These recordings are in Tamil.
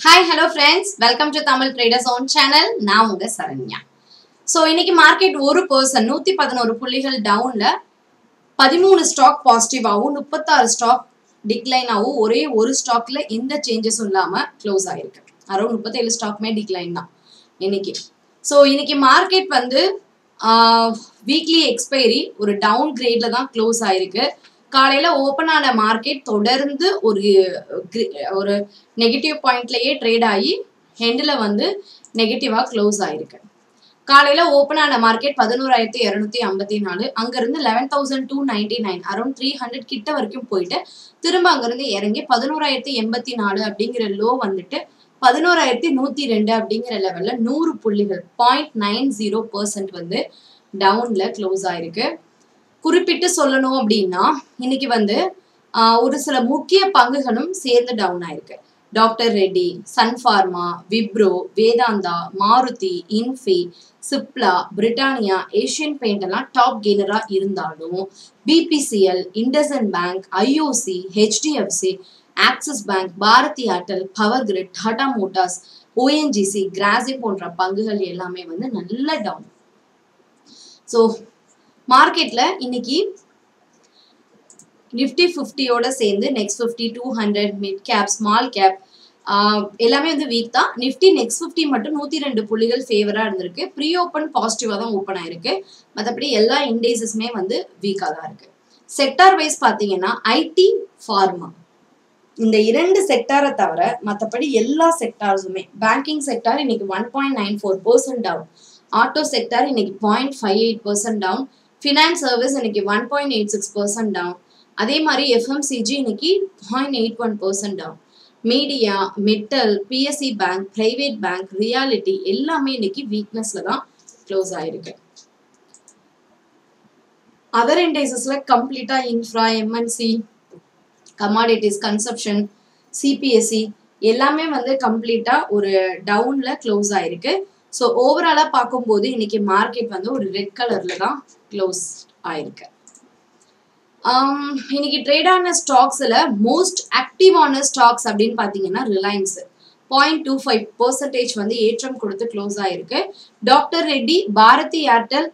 Hi, hello friends. Welcome to Tamil Traders Own channel. நான் உங்க சரண்யா. So இன்னைக்கு மார்க்கெட் ஒரு பர்சன் 111 புள்ளிகள் டவுன்ல 13 ஸ்டாக் பாசிட்டிவாவும் 36 ஸ்டாக் டிக்ளைன் ஆகும். ஒரே ஒரு ஸ்டாக்ல எந்த சேஞ்சஸும் இல்லாம க்ளோஸ் ஆயிருக்கு. அரௌண்ட் 37 ஸ்டாக்மே டிக்ளைன் தான் இன்னைக்கு. ஸோ இன்னைக்கு மார்க்கெட் வந்து வீக்லி எக்ஸ்பைரி ஒரு டவுன் கிரேட்ல தான் க்ளோஸ் ஆயிருக்கு. காலையில ஓப்பன் ஆன மார்க்கெட் தொடர்ந்து ஒரு நெகட்டிவ் பாயிண்ட்லயே ட்ரேட் ஆகி ஹெண்டில் வந்து நெகட்டிவா க்ளோஸ் ஆயிருக்கு. காலையில ஓப்பன் ஆன மார்க்கெட் 11,254, அங்கிருந்து 11,299 அரௌண்ட் 300 கிட்ட வரைக்கும் போயிட்டு திரும்ப அங்கிருந்து இறங்கி 11,084 அப்படிங்கிற லோ வந்துட்டு 11,102 அப்படிங்கிற லெவல்ல 100 புள்ளிகள் 0.90% வந்து டவுன்ல க்ளோஸ் ஆயிருக்கு. குறிப்பிட்டு சொல்லணும் அப்படின்னா இன்னைக்கு வந்து ஒரு சில முக்கிய பங்குகளும் சேர்ந்து டவுன் ஆயிருக்கு. டாக்டர் ரெட்டி, சன்ஃபார்மா, விப்ரோ, வேதாந்தா, மாருதி, இன்ஃபி, சிப்லா, பிரிட்டானியா, ஏஷியன் பெயிண்ட் எல்லாம் டாப் கெய்னரா இருந்தாலும் BPCL, IndusInd bank, IOC, HDFC, Axis bank, Bharti Airtel, Power Grid, Tata Motors, ONGC, Grasim போன்ற பங்குகள் எல்லாமே வந்து நல்ல டவுன். ஸோ மார்க்கெட்ல இன்னைக்கு நிஃப்டி 50யோட சேர்ந்து next 50, 200, mid cap, small cap எல்லாமே வந்து வீக் தான். நிஃப்டி நெக்ஸ்ட் 50 மட்டும் 102 புள்ளிகள் ஃபேவரா இருந்திருக்கு. ப்ரீ ஓப்பன் பாசிட்டிவா தான் ஓப்பன் ஆயிருக்கு. மற்றபடி எல்லா இண்டெக்ஸஸுமே வந்து வீக்கா தான் இருக்கு. செக்டார் வைஸ் பார்த்தீங்கன்னா ஐடி, ஃபார்மா இந்த இரண்டு செக்டாரை தவிர மற்றபடி எல்லா செக்டார்ஸுமே பேங்கிங் செக்டார் இன்னைக்கு 1.94% டவுன், ஆட்டோ செக்டார் இன்னைக்கு 0.58% டவுன், ஃபினான்ஸ் சர்வீஸ் இன்னைக்கு 1.86% டவுன், அதே மாதிரி எஃப்எம்சிஜி இன்னைக்கு 0.81% down, media, metal, PSC bank, private bank, reality எல்லாமே இன்னைக்கு வீக்னஸ்ல தான் க்ளோஸ் ஆயிருக்கு. அதர் இண்டெக்ஸஸ்ல கம்ப்ளீட்டா infra, MNC, commodities, consumption, CPSC எல்லாமே வந்து கம்ப்ளீட்டா ஒரு டவுன்ல க்ளோஸ் ஆயிருக்கு. ஸோ ஓவராலா பார்க்கும்போது இன்னைக்கு மார்க்கெட் வந்து ஒரு ரெட் கலர்ல தான் க்ளோஸ் ஆயிருக்கு. இன்னைக்கு ட்ரேட் ஆன ஸ்டாக்ஸ்ல மோஸ்ட் ஆக்டிவான ஸ்டாக்ஸ் அப்படின்னு பார்த்தீங்கன்னா ரிலையன்ஸ் 0.25% வந்து ஏற்றம் கொடுத்து க்ளோஸ் ஆயிருக்கு. Doctor Reddy, Bharti Airtel,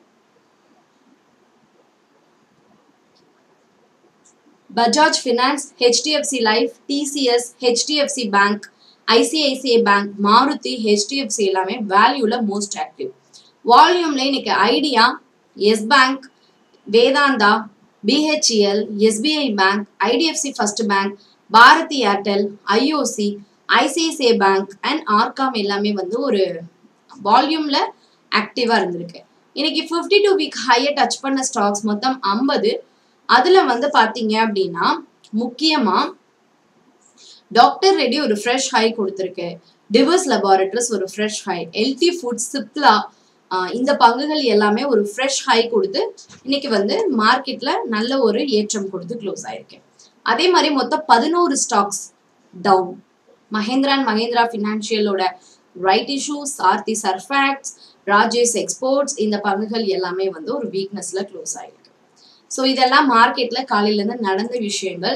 Bajaj finance, HDFC life, TCS, HDFC bank, ICICI bank, Maruti, HDFC எல்லாமே வேல்யூல மோஸ்ட் ஆக்டிவ். வால்யூம்ல இன்னைக்கு Idea, Yes bank, Vedanta, BHEL, SBI bank, IDFC first bank, Bharti Airtel, IOC, ICICI bank and RCom எல்லாமே வந்து ஒரு வால்யூம்ல ஆக்டிவா இருந்திருக்கு. இன்னைக்கு 52 வீக் ஹையை டச் பண்ண ஸ்டாக்ஸ் மொத்தம் 50. அதுல வந்து பாத்தீங்க அப்படின்னா முக்கியமா டாக்டர் ரெட்டி ஒரு ஃப்ரெஷ் ஹை கொடுத்துருக்கு, டிவர்ஸ் லெபார்டரிஸ் ஒரு fresh high, LT food, Cipla இந்த பங்குகள் எல்லாமே ஒரு ஃப்ரெஷ் ஹை கொடுத்து இன்னைக்கு வந்து மார்க்கெட்ல நல்ல ஒரு ஏற்றம் கொடுத்து க்ளோஸ் ஆயிருக்கு. அதே மாதிரி மொத்தம் 11 stocks down. Mahindra and Mahindra ஃபினான்ஷியலோட right issue, Sarthi surfactants, Rajesh exports இந்த பங்குகள் எல்லாமே வந்து ஒரு வீக்னஸ்ல க்ளோஸ் ஆயிருக்கு. ஸோ இதெல்லாம் மார்க்கெட்ல காலையில இருந்து நடந்த விஷயங்கள்.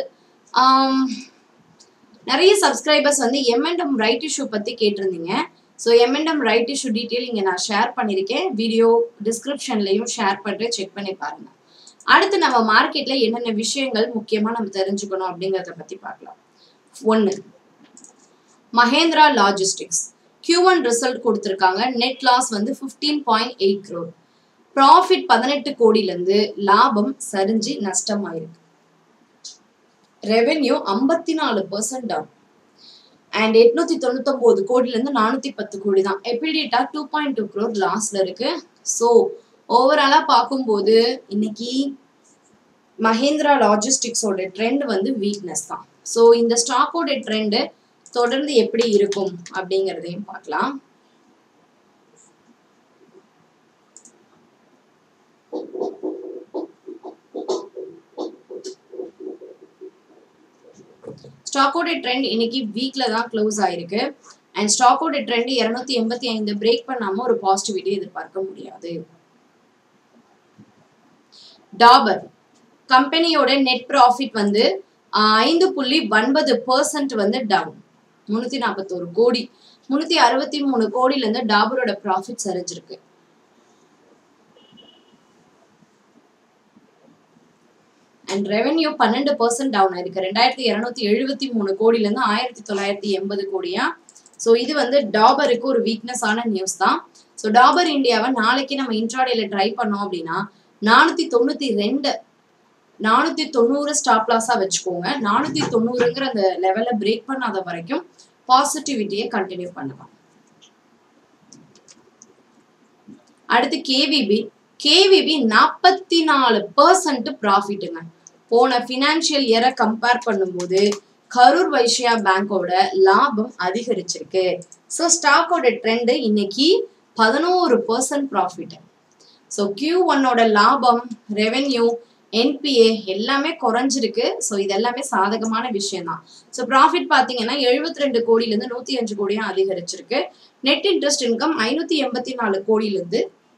நிறைய சப்ஸ்கிரைபர்ஸ் வந்து எம்என்டம் ரைட் இஷ்யூ பத்தி கேட்டிருந்தீங்க. ஸோ எம்என்டம் ரைட் இஷ்யூ டீட்டெயில் இங்கே நான் ஷேர் பண்ணியிருக்கேன். வீடியோ டிஸ்கிரிப்ஷன்லையும் ஷேர் பண்ணுறேன், செக் பண்ணி பாருங்க. அடுத்து நம்ம மார்க்கெட்ல என்னென்ன விஷயங்கள் முக்கியமா நம்ம தெரிஞ்சுக்கணும் அப்படிங்கிறத பத்தி பார்க்கலாம். 1, மஹேந்திரா லாஜிஸ்டிக்ஸ் Q1 ரிசல்ட் கொடுத்துருக்காங்க. நெட் லாஸ் வந்து 15.8 crore, ப்ராஃபிட் 18 கோடியிலிருந்து லாபம் சரிஞ்சு நஷ்டமாயிருக்கு. ரெவென்யூ 54% டவுன் அண்ட் 899 கோடியிலிருந்து 410 கோடி தான். எபிடிட்டா 2.2 crore லாஸ்ல இருக்கு. ஸோ ஓவராலா பார்க்கும்போது இன்னைக்கு மஹேந்திரா லாஜிஸ்டிக்ஸோட ட்ரெண்ட் வந்து வீக்னஸ் தான். ஸோ இந்த ஸ்டாக்கோட ட்ரெண்ட் தொடர்ந்து எப்படி இருக்கும் அப்படிங்கிறதையும் பார்க்கலாம். ஸ்டாக்கோட ட்ரெண்ட் இன்னைக்கு வீக்ல தான் க்ளோஸ் ஆயிருக்கு அண்ட் ஸ்டாக்கோட ட்ரெண்ட் 285 பிரேக் பண்ணாம ஒரு பாசிட்டிவிட்டி எதிர்பார்க்க முடியாது. டாபர் கம்பெனியோட நெட் ப்ராஃபிட் வந்து 5.9% வந்து டவுன். 341 கோடி. 363 கோடியில இருந்து டாபரோட ப்ராஃபிட் சரிஞ்சிருக்கு. அண்ட் ரெவென்யூ 12% டவுன் ஆயிருக்கு. 2273 கோடியில இருந்து 1980 கோடியா. ஸோ இது வந்து டாபருக்கு ஒரு வீக்னஸ் ஆன நியூஸ் தான். ஸோ டாபர் இந்தியாவை நாளைக்கு நம்ம இன்ட்ராடேல ட்ரை பண்ணோம் அப்படின்னா 490 ஸ்டாப் லாஸா வச்சுக்கோங்க. 490ங்கிற அந்த லெவலை பிரேக் பண்ணாத வரைக்கும் பாசிட்டிவிட்டியை கண்டினியூ பண்ணலாம். அடுத்து கேவிபி 44% ப்ராஃபிட்டுங்க. போன ஃபினான்ஷியல் இயரை கம்பேர் பண்ணும்போது கரூர் வைஸ்யா பேங்கோட லாபம் அதிகரிச்சிருக்கு. ஸோ ஸ்டாக்கோட ட்ரெண்ட் இன்னைக்கு 11% ப்ராஃபிட். ஸோ Q1ஓட லாபம், ரெவென்யூ, என்பிஏ எல்லாமே குறைஞ்சிருக்கு. ஸோ இது எல்லாமே சாதகமான விஷயம் தான். ஸோ ப்ராஃபிட் பார்த்தீங்கன்னா 72 கோடியிலேருந்து 105 கோடியா அதிகரிச்சிருக்கு. நெட் இன்ட்ரெஸ்ட் இன்கம் 584 கோடியிலேருந்து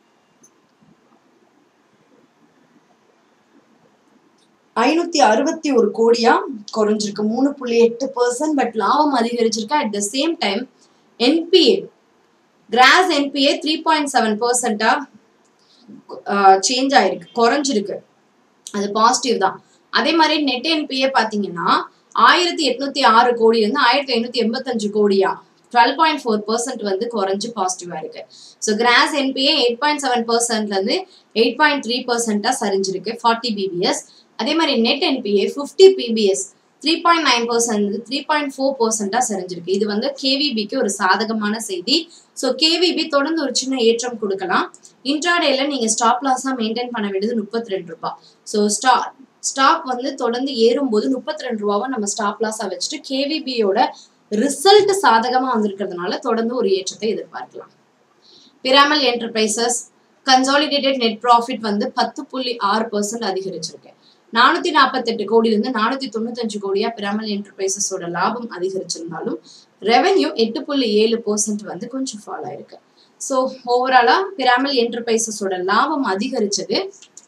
561 கோடியா குறைஞ்சிருக்கு. 3.8%. பட் லாபம் அதிகரிச்சிருக்கு. At the same time NPA gross NPA 3.7%-ஆ சேஞ்ச் ஆயிருக்கு, குறைஞ்சிருக்கு. அது பாசிட்டிவ் தான். அதே மாதிரி நெட் என்பிஏ பார்த்தீங்கன்னா 1806 கோடியிலிருந்து 1585 கோடியா 12.4% வந்து குறைஞ்சு பாசிட்டிவா இருக்கு. ஸோ கிராஸ் என்பிஏ 8.7%-லேருந்து 8.3%-ஆ சரிஞ்சிருக்கு 40 பிபிஎஸ். அதே மாதிரி நெட் என்பிஏ 50 பிபிஎஸ் 3.9% 3.4%-ஆ சரிஞ்சிருக்கு. இது வந்து கேவிபிக்கு ஒரு சாதகமான செய்தி. ஸோ கேவிபி தொடர்ந்து ஒரு சின்ன ஏற்றம் கொடுக்கலாம். இன்ட்ராடேல நீங்க ஸ்டாப் லாஸா மெயின்டைன் பண்ண வேண்டியது 32 ரூபாய். ஸோ ஸ்டாக் வந்து தொடர்ந்து ஏறும்போது 32 ரூபாவை நம்ம ஸ்டாப் லாஸா வச்சுட்டு கேவிபியோட ரிசல்ட் சாதகமா வந்திருக்கிறதுனால தொடர்ந்து ஒரு ஏற்றத்தை எதிர்பார்க்கலாம். Piramal enterprises consolidated net profit வந்து 10.6% அதிகரிச்சிருக்கு. 448 கோடியிலிருந்து 495 கோடியா பிராமல் என்டர்பிரைசஸோட லாபம் அதிகரிச்சிருந்தாலும் ரெவென்யூ 8.7% வந்து கொஞ்சம் ஃபால் ஆயிருக்கு. ஸோ ஓவராலா பிராமல் என்டர்பிரைசஸோட லாபம் அதிகரிச்சது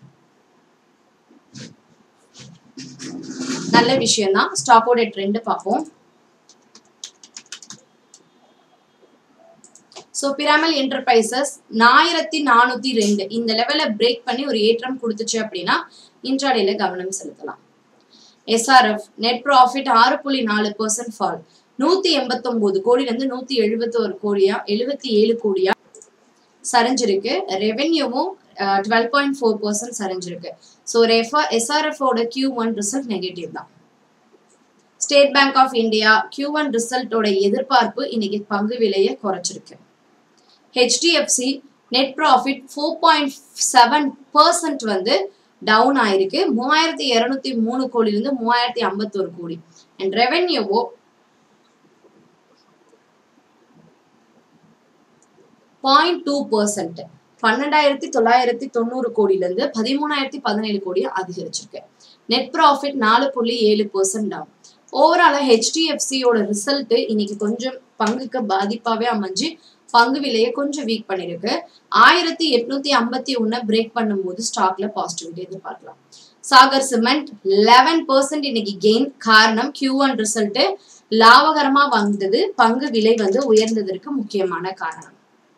நல்ல விஷயம் தான். ஸ்டாக்கோட ட்ரெண்ட் பார்ப்போம். ஸோ பிராமல் என்டர்பிரைசஸ் 1402 இந்த லெவலை பிரேக் பண்ணி ஒரு ஏற்றம் கொடுத்துச்சு அப்படின்னா இன்ட்ராடேல கவனம் செலுத்தலாம். SRF net profit 6.4% fall. 189 கோடியிலிருந்து 177 கோடியா சரிஞ்சிருக்கு. ரெவென்யூவும் 12.4% சரிஞ்சிருக்கு. ஸோ எஸ்ஆர்எஃப்-ஓட Q1 ரிசல்ட் நெகட்டிவ் தான். State bank of India Q1 ரிசல்ட்டோட எதிர்பார்ப்பு இன்னைக்கு பங்கு விலையை குறைச்சிருக்கு. HDFC நெட் ப்ராஃபிட் 4.7% வந்து டவுன் ஆயிருக்கு. 3203 கோடியிலிருந்து 3051 கோடி. அண்ட் ரெவென்யூவோ 0.2% 12,990 கோடியிலிருந்து 13,017 கோடி அதிகரிச்சிருக்கு. Net profit 4.7% down. ஓவராலா HDFC-யோட ரிசல்ட் இன்னைக்கு கொஞ்சம் பங்குக்கு பாதிப்பாவே அமைஞ்சு பங்கு விலையை கொஞ்சம் வீக் பண்ணிருக்கு. 1851 பிரேக் பண்ணும்போது ஸ்டாக்ல பாசிட்டிவிட்டி எதிர்பார்க்கலாம். சாகர் சிமெண்ட் 11% இன்னைக்கு கெயின். காரணம் Q1 ரிசல்ட் லாபகரமா வந்தது. பங்கு விலை வந்து உயர்ந்ததற்கு முக்கியமான காரணம்.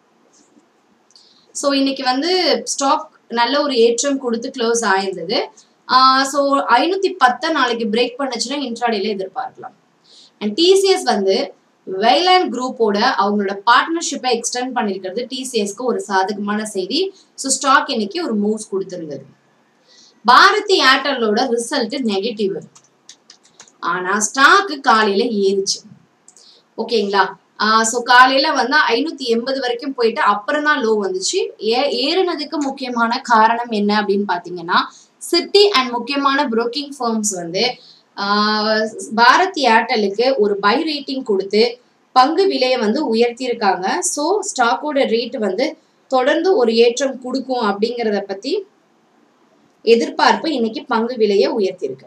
ஸோ இன்னைக்கு வந்து ஸ்டாக் நல்ல ஒரு ஏற்றம் கொடுத்து க்ளோஸ் ஆயிருந்தது. ஸோ 510 நாளைக்கு பிரேக் பண்ணுச்சுன்னா இன்ட்ராடேல எதிர்பார்க்கலாம். அண்ட் டிசிஎஸ் வந்து வெய்லாண்ட் குரூப்போட அவங்களோட பார்ட்னர்ஷிப்பை எக்ஸ்டெண்ட் பண்ணிருக்கிறது டிசிஎஸ்க்கு ஒரு சாதகமான செய்தி. ஸோ ஸ்டாக் இன்னைக்கு ஒரு மூவ்ஸ் கொடுத்திருந்தது. பாரதி ஏர்டெல்லோட ரிசல்ட் நெகட்டிவ். ஆனா ஸ்டாக்கு காலையில ஏறிச்சு. ஓகேங்களா? ஸோ காலையில வந்து 580 வரைக்கும் போயிட்டு அப்புறம் தான் லோ வந்துச்சு. ஏறினதுக்கு முக்கியமான காரணம் என்ன அப்படின்னு பாத்தீங்கன்னா சிட்டி அண்ட் முக்கியமான புரோக்கிங் ஃபர்ம்ஸ் வந்து பாரதி ஏர்டெலுக்கு ஒரு பை ரேட்டிங் கொடுத்து பங்கு விலையை வந்து உயர்த்தியிருக்காங்க. ஸோ ஸ்டாக்கோட ரேட் வந்து தொடர்ந்து ஒரு ஏற்றம் கொடுக்கும் அப்படிங்கிறத பத்தி எதிர்பார்ப்பு இன்னைக்கு பங்கு விலையை உயர்த்தியிருக்கு.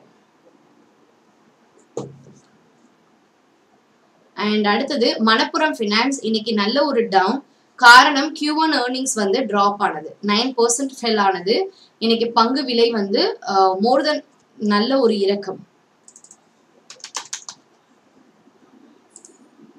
அண்ட் அடுத்தது மணப்புரம் ஃபினான்ஸ் இன்னைக்கு நல்ல ஒரு டவுன். காரணம் Q1 earnings வந்து டிராப் ஆனது. 9% ஃபெல் ஆனது. இன்னைக்கு பங்கு விலை வந்து மோர் தென் நல்ல ஒரு இறக்கம்.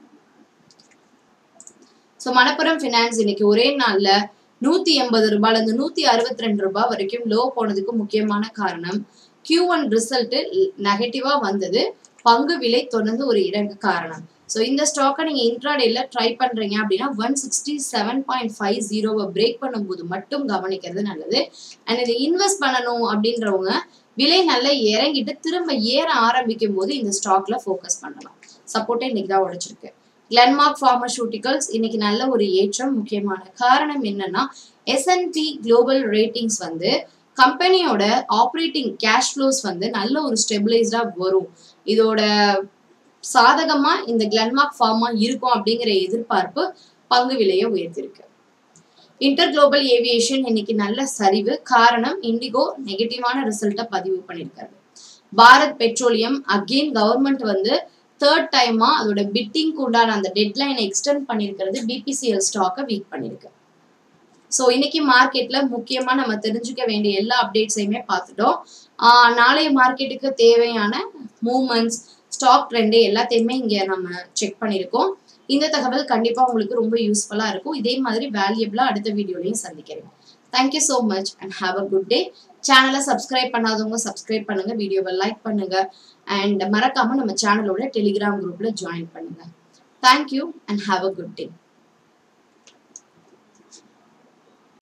ஸோ மணப்புரம் ஃபினான்ஸ் இன்னைக்கு ஒரே நாள்ல 180 ரூபாயில இருந்து 162 ரூபாய் வரைக்கும் லோ போனதுக்கு முக்கியமான காரணம் Q1 ரிசல்ட் நெகட்டிவா வந்தது. பங்கு விலை தொடர்ந்து ஒரு இறங்கு காரணம். ஸோ இந்த ஸ்டாக்கை நீங்க இன்ட்ராடேல ட்ரை பண்றீங்க அப்படின்னா 167.50 பிரேக் பண்ணும்போது மட்டும் கவனிக்கிறது நல்லது. அண்ட் இதை இன்வெஸ்ட் பண்ணணும் அப்படின்றவங்க விலை நல்லா இறங்கிட்டு திரும்ப ஏற ஆரம்பிக்கும் போது இந்த ஸ்டாக்ல ஃபோக்கஸ் பண்ணலாம். சப்போர்ட்டே இன்னைக்கு தான் உடைச்சிருக்கு. கிளென்மார்க் பார்மசூட்டிகல்ஸ் இன்னைக்கு நல்ல ஒரு ஏற்றம். முக்கியமான காரணம் என்னன்னா S&P குளோபல் ரேட்டிங்ஸ் வந்து கம்பெனியோட ஆப்ரேட்டிங் கேஷ் ஃப்ளோஸ் வந்து நல்ல ஒரு ஸ்டெபிளைஸ்டா வரும். இதோட சாதகமா இந்த கிளென்மார்க் ஃபார்மா இருக்கும் அப்படிங்கிற எதிர்பார்ப்பு பங்கு விலையை உயர்த்திருக்கு. இன்டர் குளோபல் ஏவியேஷன் இன்னைக்கு நல்ல சரிவு. காரணம் இண்டிகோ நெகட்டிவான ரிசல்ட்டை பதிவு பண்ணியிருக்காரு. பாரத் பெட்ரோலியம் அகெயின் கவர்மெண்ட் வந்து தேர்ட் டைமா அதோட பிட்டிங்க்கு உண்டான அந்த டெட்லைனை எக்ஸ்டெண்ட் பண்ணியிருக்கிறது BPCL ஸ்டாக்கை வீக் பண்ணிருக்கு. ஸோ இன்னைக்கு மார்க்கெட்ல முக்கியமா நம்ம தெரிஞ்சுக்க வேண்டிய எல்லா அப்டேட்ஸையுமே பார்த்துட்டோம். நாளைய மார்க்கெட்டுக்கு தேவையான மூவ்மெண்ட்ஸ் ஸ்டாக் ட்ரெண்டு எல்லாத்தையுமே இங்க நம்ம செக் பண்ணியிருக்கோம். இந்த தகவல் கண்டிப்பா உங்களுக்கு ரொம்ப யூஸ்ஃபுல்லா இருக்கும். இதே மாதிரி வேல்யூபிளா அடுத்த வீடியோலையும் சந்திக்கிறேன். Thank you so much and have a good day. சேனலை சப்ஸ்கிரைப் பண்ணாதவங்க சப்ஸ்கிரைப் பண்ணுங்க, வீடியோவை லைக் பண்ணுங்க அண்ட் மறக்காம நம்ம சேனலோட டெலிகிராம் குரூப்ல ஜாயின் பண்ணுங்க. Thank you and have a good day.